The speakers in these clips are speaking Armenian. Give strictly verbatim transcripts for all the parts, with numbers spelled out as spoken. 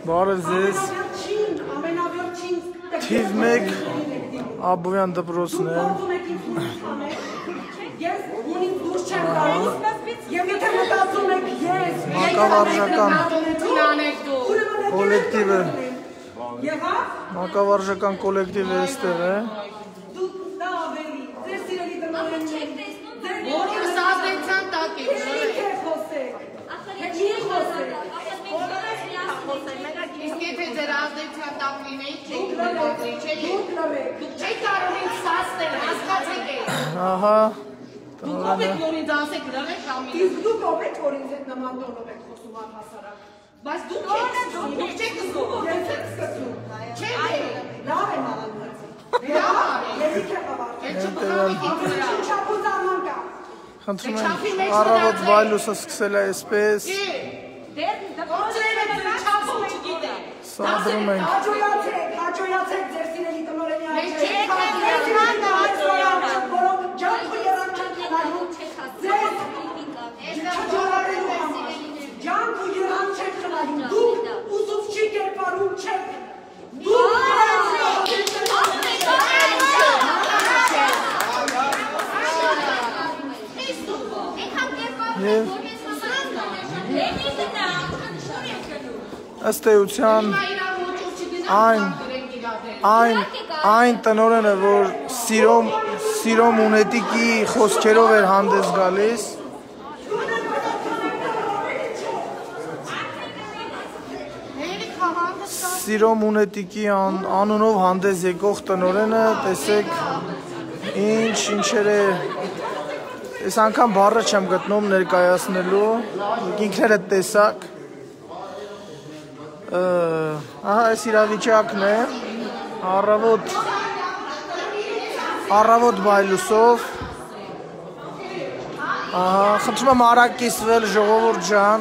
Բարև ձեզ։ Թիվ մեկ Աբովյան դպրոցն է։ Մանկավարժական կոլեկտիվը Մանկավարժական կոլեկտիվը այստեղ է։ Ահա Դուք ով եք որ ինձ ասեք դրան եք կամ իսկ դուք ով եք որ ինձ հետ նման տոնով եք խոսում առհասարակ բայց դուք եք դուք չեք զգում ես եք սկսում չէ լավ եմ արել լավ ելիք է բավարար չափուց արման կա Խնդրում եմ առավոտ վայլուսը սկսել է այսպես դեր դպրոցները չափում չգիտե Սադրում ենք հաջողացեք հաջողացեք ձեր սիրելի տնօրենի Մենք չենք հաջողացել որոնք ջանք ու երանգ չեն խնայում ձեր ջանք ու երանգ չեն խնայում դուք ուսուցչի կերպարում չեք դուք ըստ էության այն այն այն տնօրենը որ սիրոմ սիրոմ ունետիկի խոսքերով էր հանդես գալիս Սիրոմ ունետիկի անունով հանդես եկող տնօրենը տեսեք ինչ ինչեր է Այս անգամ բառը չեմ գտնում ներկայացնելու ինքներդ տեսակ Ահա այս իրավիճակն է առավոտ առավոտ բայլուսով Ահա խնդրում եմ արագ կիսվել ժողովուրդ ջան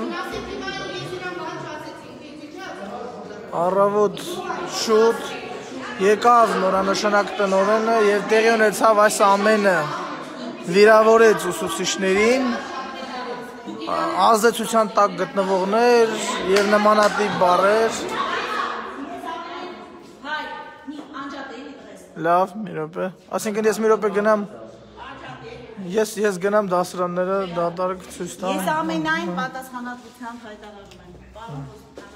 Առավոտ շուտ եկավ նորանշանակ տնօրենը եւ տեղի ունեցավ այս ամենը վիրավորեց ուսուցիչներին ազդեցության տակ գտնվողներ եւ նմանատիպ բառեր Լավ, մի րոպե Այսինքն ես մի րոպե գնամ Ես ես գնամ դասարանները դատարկ ցույց տամ Ես ամենայն պատասխանատվությամբ հայտարարում եմ պարոն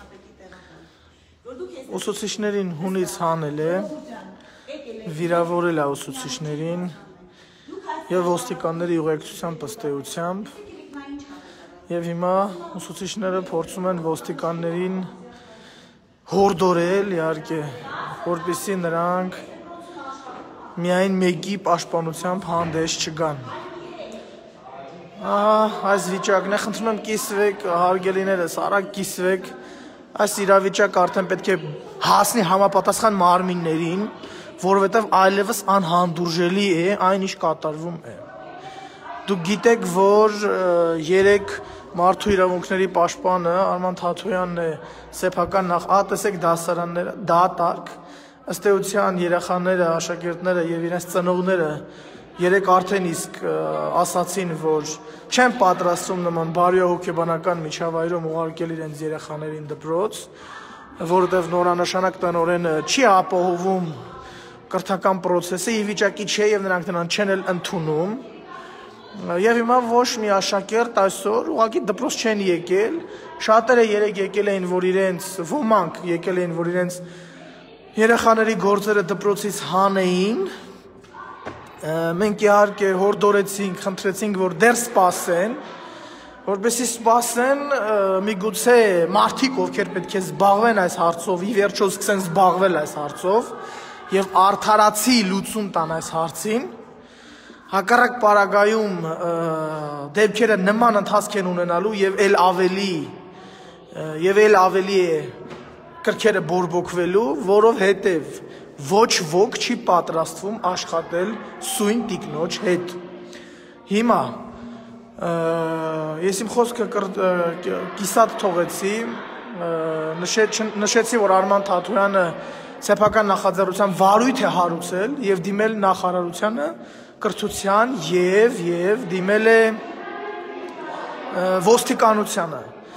Ուսուցիչներին հունից հանել է վիրավորել է ուսուցիչներին եւ ոստիկանների ուղեկցությամբ ըստ էությամբ Եվ հիմա ուսուցիչները փորձում են ոստիկաններին հորդորել, իհարկե, որպեսզի նրանք միայն մեկի պաշտպանությամբ հանդես չգան։ Այս վիճակն է, խնդրում եմ կիսվեք, հարգելիներս, արագ կիսվեք, այս իրավիճակը արդեն պետք է հասնի համապատասխան մարմիններին, որովհետև այլևս անհանդուրժելի է այն ինչ կատարվում է։ Դուք գիտեք, որ երեք Մարդու իրավունքների պաշտպանը Արման Թաթոյանն է սեփական նախ ա տեսեք դասարանները դատարկ ըստ էության երեխաները աշակերտները եւ իրենց ծնողները երեք արդեն իսկ ասացին որ չեն պատրաստվում նման բարոյահոգեբանական միջավայրում ուղարկել իրենց երեխաներին դպրոց որովհետեւ նորանշանակ տնօրենը չի ապահովում կրթական process-ը ի վիճակի չէ եւ նրանք նրան չեն էլ ընդունում Եվ հիմա ոչ մի աշակերտ այսօր ուղղակի դպրոց չեն եկել, շատերը երեք եկել էին, որ իրենց ոմանք եկել էին, որ իրենց երեխաների գործերը դպրոցից հանեին, մենք իհարկե հորդորեցինք, խնդրեցինք, որ դեռ սպասեն, որպեսզի սպասեն, միգուցե մարդիկ, ովքեր պետք է զբաղվեն այս հարցով, ի վերջո սկսեն զբաղվել այս հարցով եւ արդարացի լուծում տան այս հարցին Հակառակ պարագայում դեպքերը նման ընթացք են ունենալու եւ ել ավելի եւ ել ավելի է կրքերը բորբոքվելու, որովհետեւ ոչ ոք չի պատրաստվում աշխատել սույն տիկնոջ հետ։ Հիմա ես իմ խոսքը կիսատ թողեցի, նշեցի, որ Արման Թաթոյանը սեփական նախաձեռնության վարույթ է հարուցել եւ դիմել նախարարությանը կրթության եւ եւ դիմել է ոստիկանությանը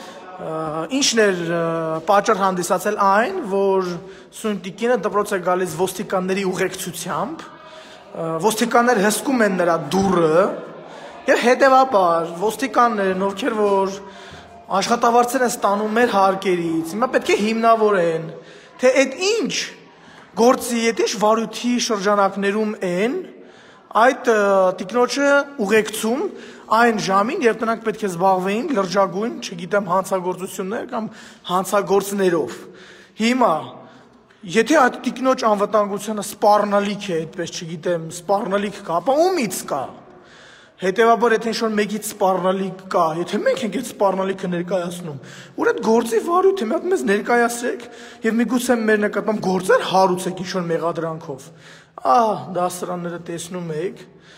Ինչն էր պատճառ հանդիսացել այն, որ Սույն տիկինը դպրոց է գալիս ոստիկանների ուղեկցությամբ, ոստիկաններ հսկում են նրա դուռը եւ հետեւաբար ոստիկաններն, ովքեր որ աշխատավարձեր են ստանում մեր հարկերից, հիմա պետք է հիմնավորեն, թե այդ ինչ գործի, այդ ինչ վարույթի շրջանակներում են այդ տիկնոջը ուղեկցում այն ժամին, երբ նրանք պետք է զբաղվեին լրջագույն, չգիտեմ, հանցագործություններ կամ հանցագործներով։ Հիմա, եթե այդ տիկնոջ անվտանգությունը սպառնալիք է, այդպես չգիտեմ, սպառնալիք կա, ապա ումից կա։ Հետևաբար, եթե ինչ-որ մեկից սպառնալիք կա, եթե մենք ենք այդ սպառնալիքը ներկայացնում, որ այդ գործի վարույթը մի հատ մեզ ներկայացրեք եւ միգուցե մեր նկատմամբ գործեր հարուցեք ինչ-որ մեղադրանքով։ Ահ, դասարանները տեսնում եք,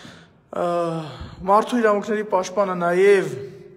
մարդու իրավունքների պաշտպանը նաև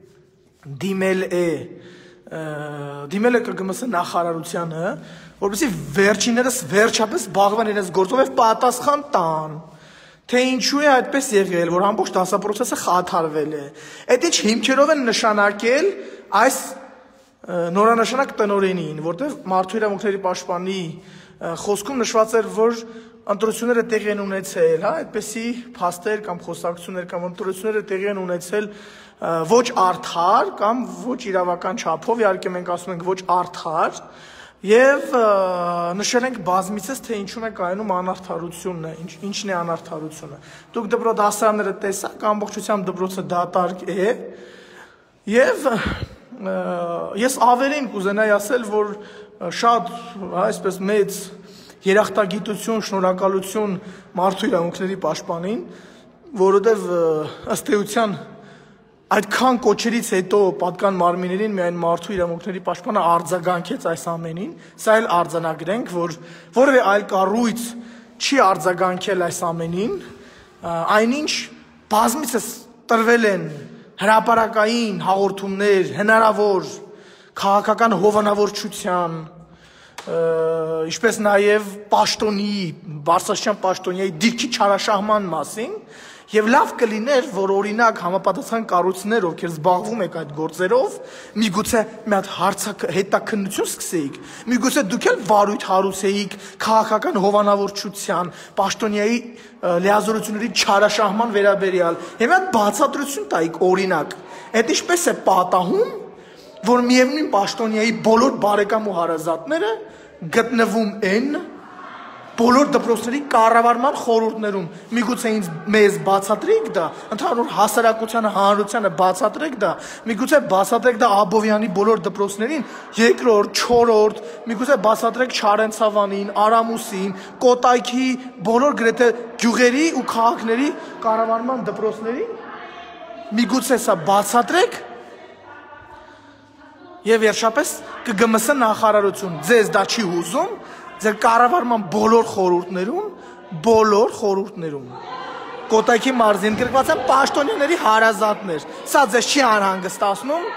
դիմել է, դիմել է ԿԳՄՍ նախարարությանը, որպեսզի վերջիններս վերջապես զբաղվեն իրենց գործով եւ պատասխան տան, թե ինչու է այդպես եղել, որ ամբողջ դասապրոցեսը խաթարվել է։ Այդ ինչ հիմքերով են նշանակել այս նորանշանակ տնօրենին, որտեղ մարդու իրավունքների պաշտպանի խոսքում նշված էր, որ ընտրությունները տեղի են ունեցել, հա, այդպեսի փաստեր կամ խոսակցություններ կամ ընտրությունները տեղի են ունեցել ոչ արդար կամ ոչ իրավական չափով, իհարկե մենք ասում ենք ոչ արդար, եւ նշել ենք բազմիցս, թե ինչու է կայանում անարդարությունն է, ինչ, ինչն է անարդարությունը։ Դուք դպրոց դասարանները տեսաք, ամբողջությամբ դպրոցը դատարկ է, եւ ես ավելին կուզենայի ասել, որ շատ այսպես մեծ երախտագիտություն, շնորհակալություն մարդու իրավունքների պաշտպանին, որովհետև ըստ էության այդքան կոչերից հետո պատկան մարմիններին միայն մարդու իրավունքների պաշտպանը արձագանքեց այս ամենին, սա էլ արձանագրենք, որ որևէ այլ կառույց չի արձագանքել այս ամենին, այնինչ բազմիցս տրվել են հրապարակային հաղորդումներ, հնարավոր քաղաքական հովանավորչության, ինչպես նաև պաշտոնի, Բարսաշյան պաշտոնիայի դիրքի չարաշահման մասին, եւ լավ կլիներ, որ օրինակ համապատասխան կառույցներ, ովքեր զբաղվում եք այդ գործերով, միգուցե մի հատ հարցակ հետաքննություն սկսեիք, միգուցե դուք էլ վարույթ հարուցեիք քաղաքական հովանավորչության, պաշտոնիայի լիազորությունների չարաշահման վերաբերյալ, եւ մի հատ բացատրություն տայիք, օրինակ, այդ ինչպես է պատահում, որ միևնույն պաշտոնիայի բոլոր բարեկամ ու հարազատները գտնվում են բոլոր դպրոցների կառավարման խորհուրդներում, միգուցե ինձ մեզ բացատրեք դա, ընդհանուր հասարակությանը, հանրությանը բացատրեք դա, միգուցե բացատրեք դա Աբովյանի բոլոր դպրոցներին, երկրորդ, չորրորդ, միգուցե բացատրեք Չարենցավանին, Արամուսին, Կոտայքի բոլոր գրեթե գյուղերի ու քաղաքների կառավարման դպրոցներին, միգուցե սա բացատրեք եւ վերջապես ԿԳՄՍ նախարարություն ձեզ դա չի հուզում, ձեր կառավարման բոլոր խորհուրդներում, բոլոր խորհուրդներում Կոտայքի մարզին գրկված են պաշտոնյաների հարազատներ, սա ձեզ չի անհանգստացնում։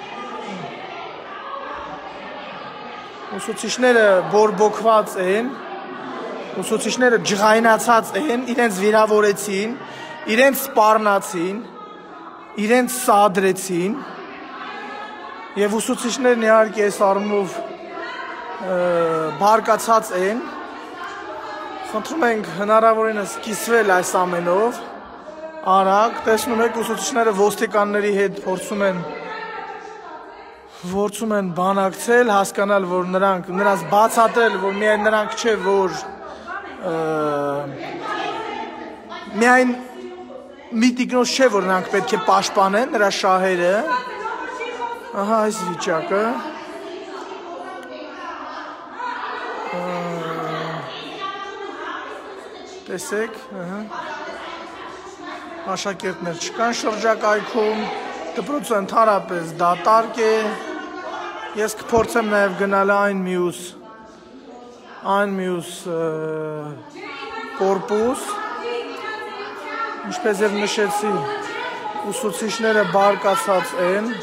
Ուսուցիչները բորբոքված են, ուսուցիչները ջղայնացած են, իրենց վիրավորեցին, իրենց սպառնացին, իրենց սադրեցին եւ ուսուցիչներն իհարկե այս առումով բարկացած են, խնդրում ենք հնարավորինս կիսվել այս ամենով, արագ, տեսնում եք ուսուցիչները ոստիկանների հետ փորձում են փորձում են բանակցել, հասկանալ, որ նրանք, նրանց բացատրել, որ միայն նրանք չէ, որ միայն մի տիկնոջ չէ, որ նրանք պետք է պաշտպանեն նրա շահերը, ահա այս վիճակը, տեսեք, աշակերտներ չկան շրջակայքում, դպրոցը ընդհանրապես դատարկ է, ես կփորձեմ նաև գնալ այն մյուս, այն մյուս կորպուս, ինչպես և նշեցի, ուսուցիչները բարկացած են,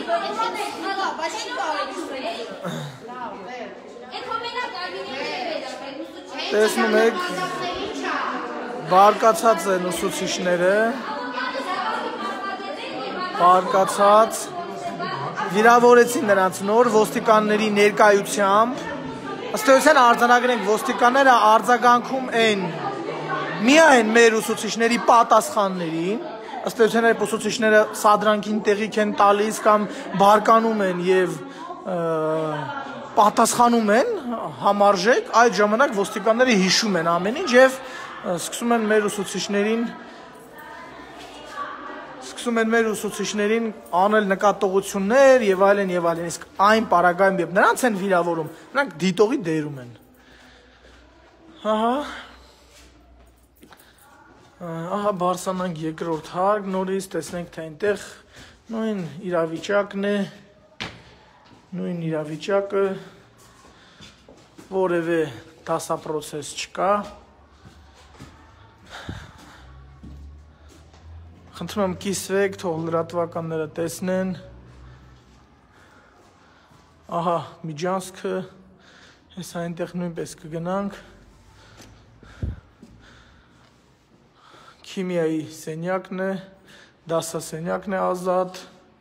տեսնում եք, բարկացած են ուսուցիչները, բարկացած, վիրավորեցին նրանց նոր ոստիկանների ներկայությամբ, ըստ էության արձանագրենք ոստիկանները արձագանքում են միայն մեր ուսուցիչների պատասխաններին, ըստ էության այդ ուսուցիչները սադրանքին տեղիք են տալիս կամ բարկանում են եւ պատասխանում են համարժեք, այդ ժամանակ ոստիկանները հիշում են ամեն ինչ եւ սկսում են մեր ուսուցիչներին սկսում են մեր ուսուցիչներին անել նկատողություններ եւ այլն եւ այլն, իսկ այն պարագայում երբ նրանց են վիրավորում, նրանք դիտողի դերում են։ Ահա Ահա Բարսանանք երկրորդ հարկ, նորից տեսնենք, թե այնտեղ նույն իրավիճակն է, նույն իրավիճակը, որևէ դասապրոցես չկա։ Խնդրում եմ կիսվեք, թող լրատվականները տեսնեն։ Ահա Միջանցքը, հեսա այնտեղ նույնպես կգնանք։ Քիմիայի սենյակն է, դասասենյակն է ազատ։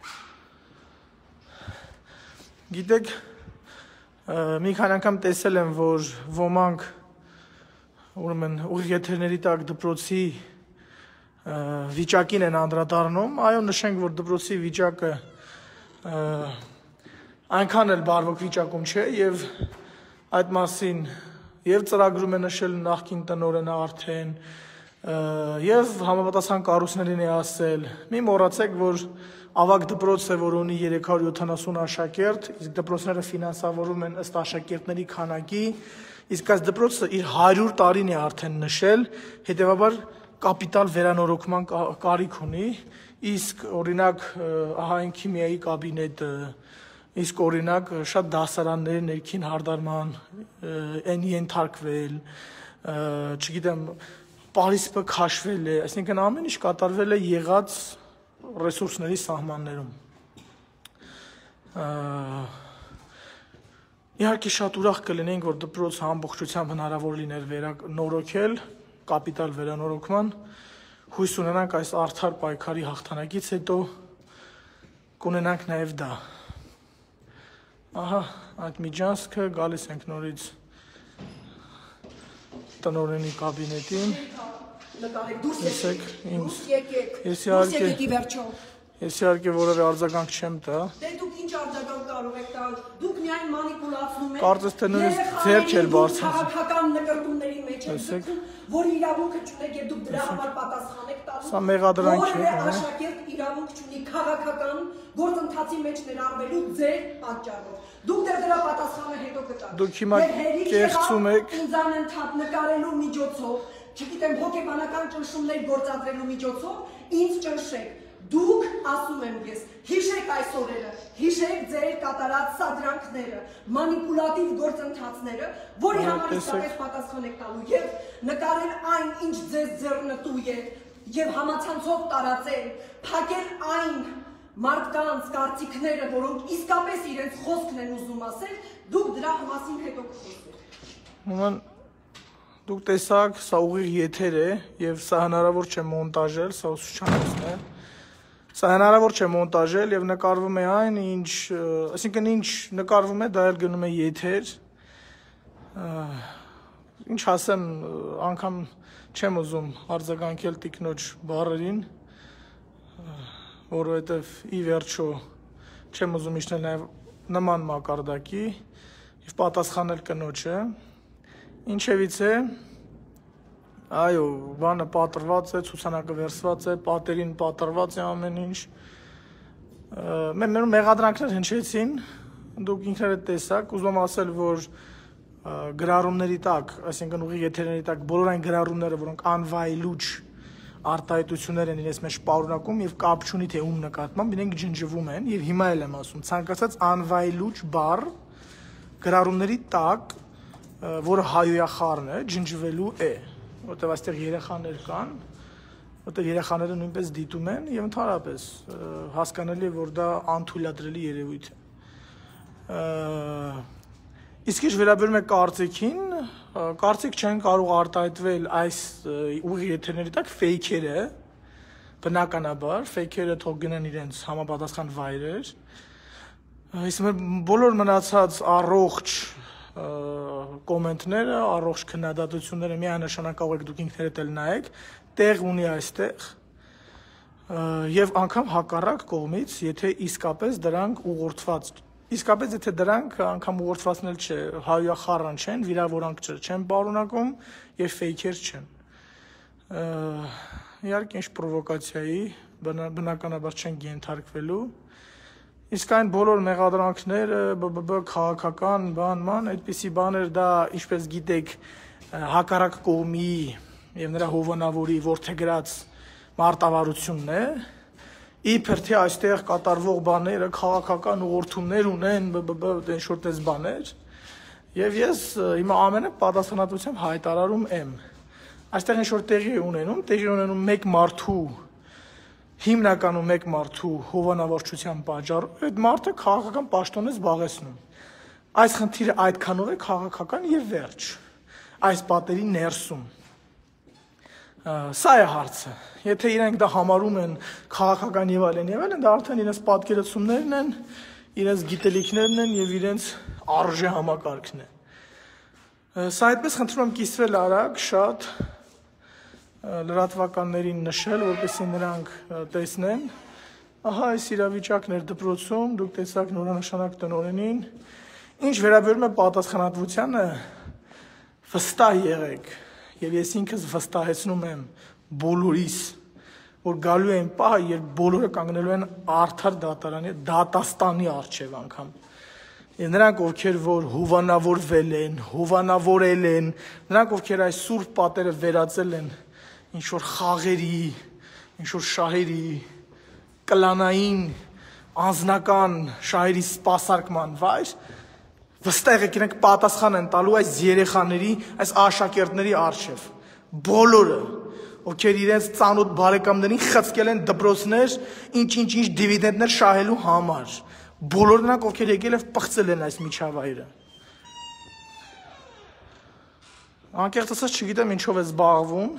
Գիտեք, մի քանի անգամ տեսել եմ, որ ոմանք ուրեմն ուղիղ եթերների տակ դպրոցի վիճակին են անդրադառնում, այո, նշենք, որ դպրոցի վիճակը այնքան էլ բարվոք վիճակում չէ եւ այդ մասին եւ ծրագրում է նշել նախկին տնօրենը արդեն եւ համապատասխան կառույցներին է ասել։ Մի մոռացեք, որ ավագ դպրոց է, որ ունի երեք հարյուր յոթանասուն աշակերտ, իսկ դպրոցները ֆինանսավորվում են ըստ աշակերտների քանակի, իսկ այս դպրոցը իր հարյուր տարին է արդեն նշել, հետեւաբար կապիտալ վերանորոգման կարիք ունի, իսկ օրինակ ահա այն քիմիայի կաբինետը, իսկ օրինակ շատ դասարանների ներքին հարդարման են ենթարկվել, չգիտեմ, պարիսպը քաշվել է, այսինքն ամեն ինչ կատարվել է եղած ռեսուրսների սահմաններում։ Իհարկե շատ ուրախ կլինենք, որ դպրոցը ամբողջությամբ հնարավոր լիներ վերանորոգել, կապիտալ վերանորոգման, հույս ունենանք այս արդար պայքարի հաղթանակից հետո կունենանք նաև դա։ Ահա այդ Միջանցքը, գալիս ենք նորից տնօրենի կաբինետին։ Տեսեք, ինձ ես իհարկե ես իհարկե որևէ արձագանք չեմ տա։ Դե դուք ինչ արձագանք կարող եք տալ։ Դուք միայն մանիպուլացնում եք։ Կարծես թե նույնիսկ ձեռք էլ բարձրացնում։ Քաղաքական նկարտումների մեջ եք, որ իրավունքը չունեք եւ դուք դրա համար պատասխան եք տալու։ Սա մեղադրանք է, որևէ աշակերտ իրավունք չունի քաղաքական գործընթացի մեջ ներառվելու ձեր պատճառով։ Դուք դեռ դրա պատասխանը հետո կտաք։ Դուք հիմա կեղծում եք ինձանընդհատ նկարելու միջոցով, չգիտեմ, հոգեբանական ճնշումներ գործադրելու միջոցով ինձ ճնշեք։ Դուք, ասում եմ ես, հիշեք այս օրերը, հիշեք ձեր կատարած սադրանքները, մանիպուլատիվ գործընթացները, որի համար իսկապես պատասխան եք տալու եւ նկարել այն, ինչ ձեզ ձեռնտու է եւ համացանցով տարածել, փակել այն մարդկանց կարծիքները, որոնք իսկապես իրենց խոսքն են ուզում ասել, դուք դրա մասին հետո կխոսեք։ Ուրեմն դուք տեսաք, սա ուղիղ եթեր է եւ սա հնարավոր չէ մոնտաժել, սա ուսուցչանոցն է։ Սա հնարավոր չէ մոնտաժել եւ նկարվում է այն, ինչ, այսինքն ինչ նկարվում է, դա էլ գնում է եթեր։ Ինչ ասեմ, անգամ չեմ ուզում արձագանքել տիկնոջ բառերին, որովհետեւ ի վերջո չեմ ուզում իջնել նաեւ նման մակարդակի եւ պատասխանել կնոջը։ Ինչևիցե, այո, բանը պատրված է, ցուցանակը վերցված է, պատերին պատրված է ամեն ինչ։ Մեր մեղադրանքներ հնչեցին, դուք ինքներդ տեսաք, ուզում եմ ասել, որ գրառումների տակ, այսինքն ուղիղ եթերների տակ, բոլոր այն գրառումները, որոնք անվայելուչ արտահայտություններ են իրենց մեջ պարունակում եւ կապ չունի թե ում նկատմամբ, իրենք ջնջվում են եւ հիմա էլ եմ ասում, ցանկացած անվայելուչ բառ գրառումների տակ, որը հայոյախառն է, ջնջվելու է, որտեղ այստեղ երեխաներ կան, որտեղ երեխաները նույնպես դիտում են եւ ընդհանրապես հասկանալի է, որ դա անթույլատրելի երևույթ է։ Իսկ ինչ վերաբերում է կարծիքին, կարծիք չեն կարող արտահայտվել այս ուղիղ եթերների տակ ֆեյքերը, բնականաբար, ֆեյքերը թող գնան իրենց համապատասխան վայրեր, Իսկ մեր բոլոր մնացած առողջ կոմենտները, առողջ քննադատությունները միանշանակ կարող եք դուք ինքներդ էլ նայեք, տեղ ունի այստեղ եւ անգամ հակառակ կողմից, եթե իսկապես դրանք ուղղորդված, իսկապես եթե դրանք անգամ ուղղորդվածն էլ չէ, հայոյախառն չեն, վիրավորանք չեն պարունակում եւ ֆեյքեր չեն։ Իհարկե ինչ պրովոկացիայի բնականաբար չեն ենթարկվելու։ Իսկ այն բոլոր մեղադրանքները, բբ քաղաքական բան-ման, այդպիսի բաներ դա, ինչպես գիտեք, հակառակ կողմի եւ նրա հովանավորի որդեգրած մարտավարությունն է, իբր թե այստեղ կատարվող բաները քաղաքական ուղղորդումներ ունեն, բբ ինչ-որ տես բաներ, եւ ես հիմա ամենը պատասխանատվությամբ հայտարարում եմ։ Այստեղ ինչ-որ տեղի ունենում, տեղի ունենում մեկ մարդու հիմնականում մեկ մարդու հովանավորչության պատճառով այդ մարդը քաղաքական պաշտոն է զբաղեցնում։ Այս խնդիրը այդքանով է քաղաքական եւ վերջ։ Այս պատերի ներսում։ Սա է հարցը։ Եթե իրենք դա համարում են քաղաքական եւ այլն եւ այլն, դա արդեն իրենց պատկերացումներն են, իրենց գիտելիքներն են եւ իրենց արժե համակարգն է։ Սա այդպես խնդրում եմ կիսվել արագ, շատ լրատվականներին նշել, որպեսզի նրանք տեսնեն։ Ահա այս իրավիճակն էր դպրոցում, դուք տեսաք նորանշանակ տնօրենին։ Ինչ վերաբերում է պատասխանատվությանը, վստահ եղեք, եւ ես ինքս վստահեցնում եմ բոլորիս, որ գալու են պահ, երբ բոլորը կանգնելու են արդար դատարանի, դատաստանի առջև անգամ։ Եվ նրանք, ովքեր որ հովանավորվել են, հովանավորել են, նրանք, ովքեր այս սուրբ պատերը վերածել են ինչ-որ խաղերի, ինչ-որ շահերի, կլանային, անձնական շահերի սպասարկման վայր, վստահ եք իրենք պատասխան են տալու այս երեխաների, այս աշակերտների առջև։ Բոլորը, ովքեր իրենց ծանոթ բարեկամներին խցկել են դպրոցներ, ինչ-ինչ-ինչ դիվիդենդներ շահելու համար։ Բոլոր նրանք, ովքեր եկել են պղծել են այս միջավայրը։ Անկեղծ ասած չգիտեմ ինչով է զբաղվում։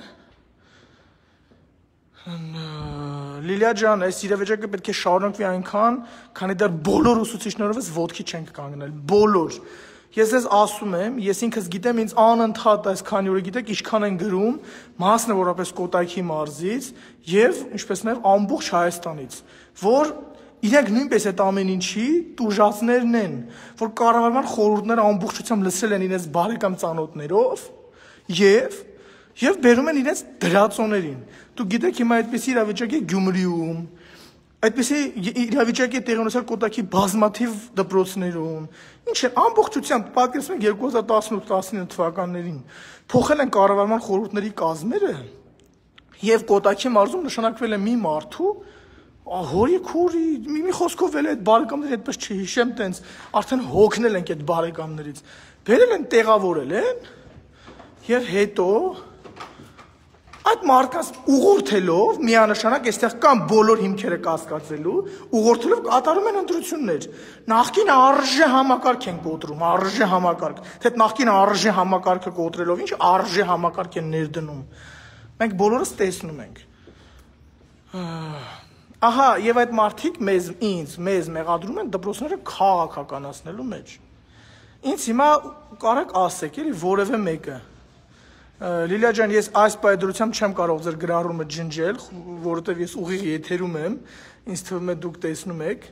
Լիլիա ջան, այս իրավիճակը պետք է շարունակվի այնքան, քանի դեռ բոլոր ուսուցիչներովս ոտքի չենք կանգնել, բոլոր։ Ես ձեզ ասում եմ, ես ինքս գիտեմ, ինձ անընդհատ այս քանի օրը գիտեք, ինչքան են գրում, մասնավորապես Կոտայքի մարզից եւ ինչպես նաեւ ամբողջ Հայաստանից, որ իրենք նույնպես այդ ամեն ինչի տուժածներն են, որ կառավարման խորհուրդները ամբողջությամբ լսել են իրենց բարեկամ ծանոթներով եւ եւ բերում են իրենց դրածոներին։ Դուք գիտեք հիմա այդպիսի իրավիճակ է Գյումրիում, այդպիսի իրավիճակ է տեղի ունեցել Կոտայքի բազմաթիվ դպրոցներում։ Ինչ է ամբողջությամբ պատկերացնում եք երկու հազար տասնութ տասնինը թվականներին փոխել են կառավարման խորհուրդների կազմերը եւ Կոտայքի մարզում նշանակվել է մի մարդու հորի քուրի մի մի խոսքով էլ այդ բարեկամները այդպես չհիշեմ տենց արդեն հոգնել ենք այդ բարեկամներից բերել են տեղավորել են եւ հետո այդ մարդկանց ուղղորդելով միանշանակ այստեղ կան բոլոր հիմքերը կասկածելու ուղղորդելով կատարում են ընտրություններ նախկին արժե համակարգ են կոտրում արժե համակարգ թե նախկին արժե համակարգը կոտրելով ինչ արժե համակարգ են ներդնում մենք բոլորս տեսնում ենք ահա եւ այդ մարդիկ մեզ ինձ մեզ մեղադրում են դպրոցները քաղաքականացնելու մեջ ինձ հիմա կարեք ասեք էլի որևէ մեկը Լիլիա ջան, ես այս պայդրությամբ չեմ կարող ձեր գրառումը ջնջել, որովհետև ես ուղիղ եթերում եմ, ինձ թվում է դուք տեսնում եք։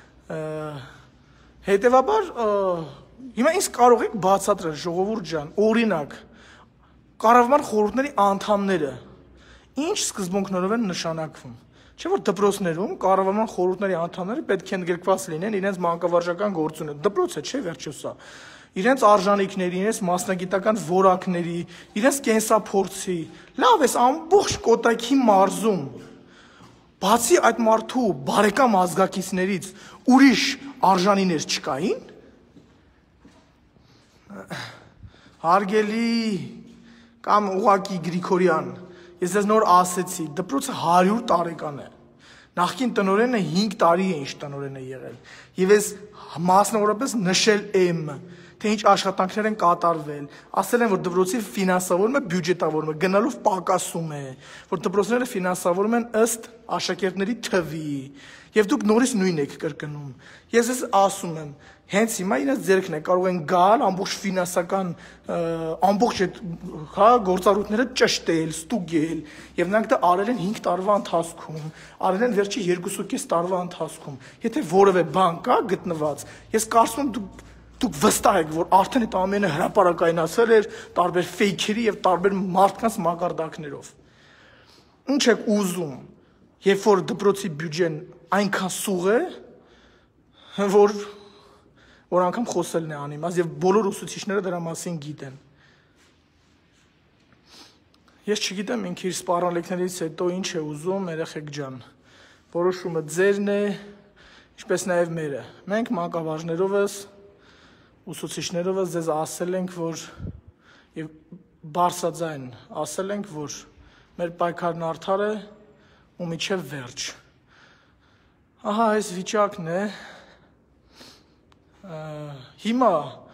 Հետևաբար, հիմա ինձ կարող եք բացատրել, ժողովուրդ ջան, օրինակ, կառավարման խորհուրդների անդամները ինչ սկզբունքներով են նշանակվում։ Չէ՞ որ դպրոցներում կառավարման խորհուրդների անդամները պետք է ընդգրկված լինեն իրենց մանկավարժական գործունեություն։ Դպրոցը չէ վերջը սա։ Իրենց արժանինքների, իրենց մասնագիտական որակների, իրենց կենսափորձի, լավ էս ամբողջ Կոտայքի մարզում, բացի այդ մարդու բարեկամ ազգակիցներից ուրիշ արժանիներ չկային, հարգելի կամ ուղակի Գրիգորյան, ես ձեզ նոր ասեցի, դպրոցը հարյուր տարեկան է, նախկին տնօրենը հինգ տարի է ինչ տնօրեն է եղել, եւ ես մասնավորապես նշել եմ, թե ինչ աշխատանքներ են կատարվել, ասել են, որ դպրոցի ֆինանսավորումը բյուջետավորում է, գնալով պակասում է, որ դպրոցները ֆինանսավորում են ըստ աշակերտների թվի, Եվ դուք նորից նույնն եք կրկնում։ Ես ես ասում եմ, հենց հիմա իրենց ձեռքն է կարող են գալ ամբողջ ֆինանսական ամբողջ այդ հա գործառույթները ճշտել, ստուգել, եւ նրանք դա արել են հինգ տարվա ընթացքում, արել են վերջի երկուսուկես տարվա ընթացքում։ Եթե որևէ բան կա գտնված, ես կարծում եմ դուք դուք վստահ եք, որ արդեն այդ ամենը հրապարակայնացել էր տարբեր ֆեյքերի եւ տարբեր մարդկանց մակարդակներով։ Ինչ եք ուզում, երբ որ դպրոցի բյուջեն այնքան սուղ է, որ որ անգամ խոսելն է անիմաց եւ բոլոր ուսուցիչները դրա մասին գիտեն։ Ես չգիտեմ ինքը իր սպառնալիքներից հետո ինչ է ուզում, երեխեք ջան։ Որոշումը ձերն է, ինչպես նաեւ մերը։ Մենք մանկավարժներովս ուսուցիչներովս ձեզ ասել ենք, որ եւ բարձրաձայն ասել ենք, որ մեր պայքարն արդար է ու միջև վերջ։ Ահա այս վիճակն է։ Հիմա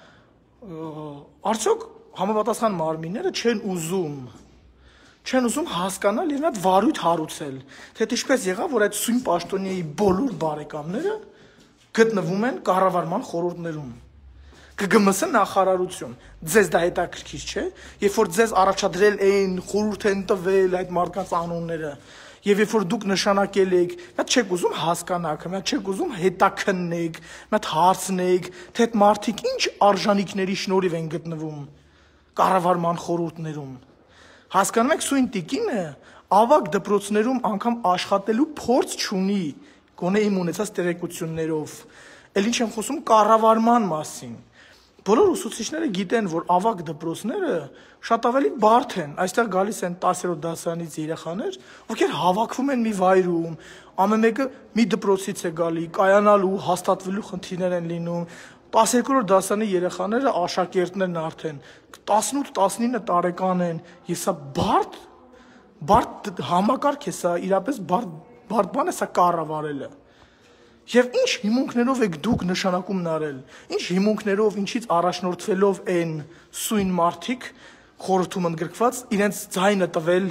արդյոք համապատասխան մարմինները չեն ուզում չեն ուզում հասկանալ եւ նա վարույթ հարուցել, թե ինչպես եղավ, որ այդ սույն պաշտոնյայի բոլոր բարեկամները գտնվում են կառավարման խորհուրդներում։ ԿԳՄՍ նախարարություն, ձեզ դա հետաքրքիր չէ, երբ որ ձեզ առաջադրել էին, խորհուրդ են տվել այդ մարդկանց անունները, եւ երբ որ դուք նշանակել եք, նա չեք ուզում հասկանաք, նա չեք ուզում հետաքննեք, նա հարցնեք, թե այդ մարդիկ ինչ արժանինքների շնորհիվ են գտնվում կառավարման խորհուրդներում։ Հասկանում եք, սույն տիկինը ավագ դպրոցներում անգամ աշխատելու փորձ չունի, գոնե իմ ունեցած տեղեկություններով, էլ ինչ եմ խոսում կառավարման մասին։ Բոլոր ուսուցիչները գիտեն, որ ավագ դպրոցները շատ ավելի բարդ են, այստեղ գալիս են տասերորդ դասարանից երեխաներ, ովքեր հավաքվում են մի վայրում, ամեն մեկը մի դպրոցից է գալի, կայանալու, հաստատվելու խնդիրներ են լինում, տասներորդ դասարանի երեխաները աշակերտներն արդեն տասնութ տասնինը տարեկան են, եւ սա բարդ բարդ համակարգ է, սա իրապես բարդ բարդ բան է սա կառավարելը։ Եվ ինչ հիմունքներով եք դուք նշանակումն արել, ինչ հիմունքներով, ինչից առաջնորդվելով են սույն մարդիկ խորհրդում ընդգրկված իրենց ձայնը տվել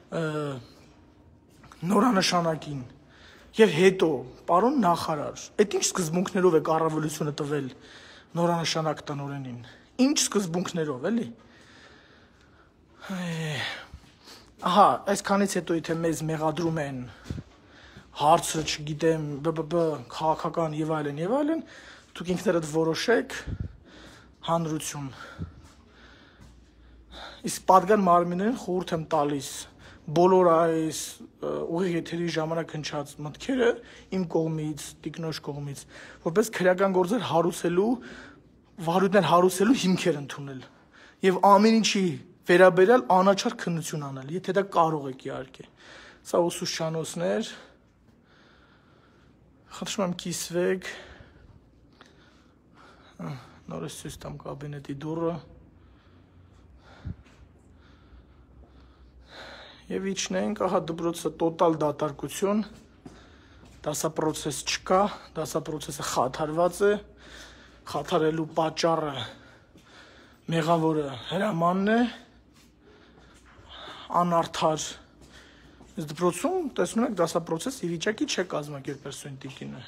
նորանշանակին։ Եվ հետո, պարոն նախարար, այդ ինչ սկզբունքներով է կառավարությունը տվել նորանշանակ տնօրենին։ Ինչ սկզբունքներով, էլի։ Ահա, այսքանից հետո եթե մեզ մեղադրում են հարցը, չգիտեմ, բբ քաղաքական եւ այլն եւ այլն, դուք ինքներդ որոշեք հանրություն։ Իսկ պատգան մարմիններին խորհուրդ եմ տալիս բոլոր այս ուղիղ եթերի ժամանակ հնչած մտքերը իմ կողմից, տիկնոջ կողմից, որպես քրեական գործեր հարուցելու, վարույթներ հարուցելու հիմքեր ընդունել եւ ամեն ինչի վերաբերյալ անաչառ քննություն անել, եթե դա կարող եք իհարկե։ Սա ուսուցչանոցներ, խնդրում եմ կիսվեք, նորից ցույց տամ կաբինետի դուռը եւ իջնենք, ահա դպրոցը տոտալ դատարկություն, դասապրոցես չկա, դասապրոցեսը խաթարված է, խաթարելու պատճառը մեղավորը հրամանն է, անարդար Ես դպրոցում տեսնում եք դասապրոցես ի վիճակի չէ կազմակերպել սույն տիկինը։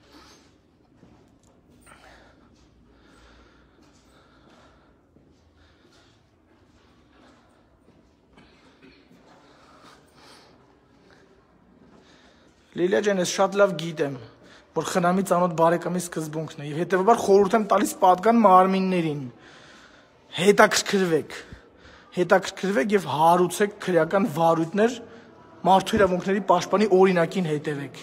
Լիլիա ջան, ես շատ լավ գիտեմ, որ խնամի ծանոթ բարեկամի սկզբունքն է եւ հետեւաբար խորհուրդ եմ տալիս պատգան մարմիններին հետաքրքրվեք, հետաքրքրվեք եւ հարուցեք քրեական վարույթներ մարդու իրավունքների պաշտպանի օրինակին հետևեք։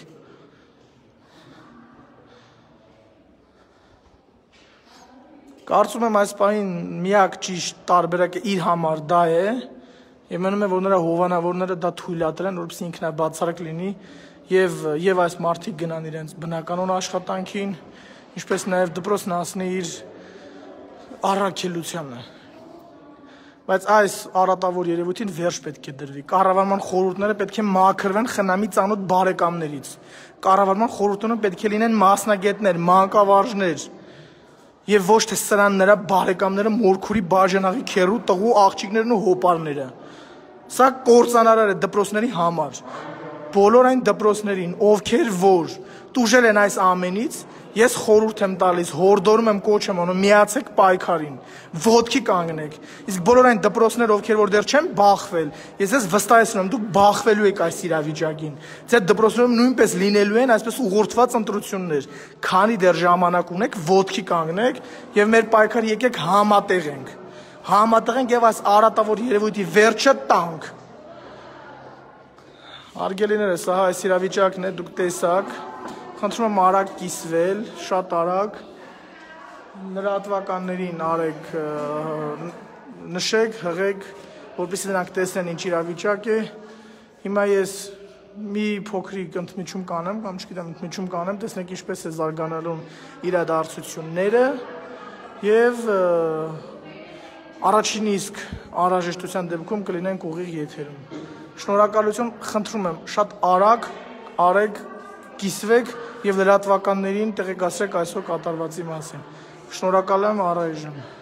Կարծում եմ այս պահին միակ ճիշտ տարբերակը իր համար դա է եւ մնում է որ նրա հովանավորները դա թույլատրեն, որպեսզի ինքնաբացարակ լինի եւ եւ այս մարդիկ գնան իրենց բնականոն աշխատանքին, ինչպես նաեւ դպրոցն հասնի իր առաքելությանը։ Բայց այս արատավոր երևույթին վերջ պետք է դրվի։ Կառավարման խորհուրդները պետք է մաքրվեն խնամի ծանոթ բարեկամներից։ Կառավարման խորհուրդները պետք է լինեն մասնագետներ, մանկավարժներ եւ ոչ թե սրան նրա բարեկամները մորքուրի բաժանաղի քերու տղու աղջիկներն ու հոպարները։ Սա կործանարար է դպրոցների համար։ բոլոր այն դպրոցներին, ովքեր որ տուժել են այս ամենից, ես խորհուրդ եմ տալիս, հորդորում եմ, կոչ եմ անում, միացեք պայքարին, ոտքի կանգնեք։ Իսկ բոլոր այն դպրոցներ, ովքեր որ դեռ չեն բախվել, ես ես վստահեցնում եմ, դուք բախվելու եք այս իրավիճակին։ Ձեր դպրոցներում նույնպես լինելու են այսպես ուղղորդված ընտրություններ։ Քանի դեռ ժամանակ ունեք, ոտքի կանգնեք եւ մեր պայքարը եկեք համատեղենք։ Համատեղենք եւ այս արատավոր երևույթի վերջը տանք։ Արգելիները, սա այս իրավիճակն է, դուք տեսաք, խնդրում եմ արագ կիսվել, շատ արագ, լրատվականներին արեք, նշեք, հղեք, որպեսզի նրանք տեսնեն ինչ իրավիճակ է։ Հիմա ես մի փոքրիկ ընդմիջում կանեմ, կամ չգիտեմ, ընդմիջում կանեմ, տեսնեք ինչպես է զարգանալու իրադարձությունները եւ առաջին իսկ անհրաժեշտության դեպքում կլինենք ուղիղ եթերում։ Շնորհակալություն, խնդրում եմ, շատ արագ արեք, կիսվեք եւ լրատվականներին տեղեկացրեք այսօր կատարվածի մասին։ Շնորհակալ եմ, առայժմ։